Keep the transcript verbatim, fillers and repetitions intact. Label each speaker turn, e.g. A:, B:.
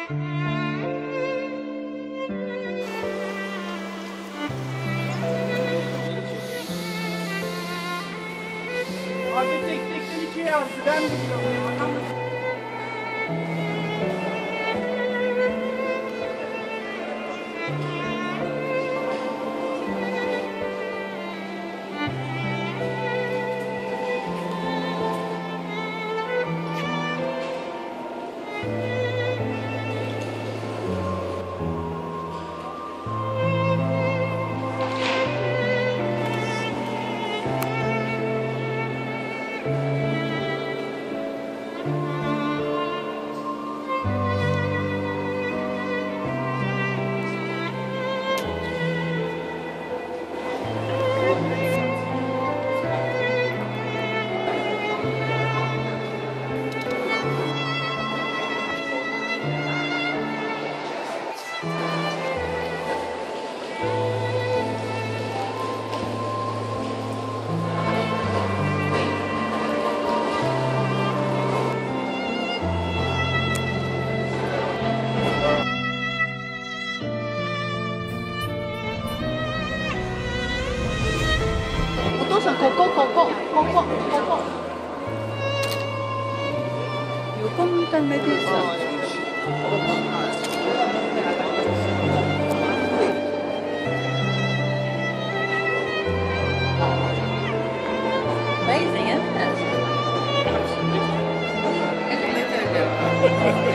A: Abi tek tek iki yazdı. Ben biliyorum.
B: ここここここここ横向いた目でさAmazing, isn't it?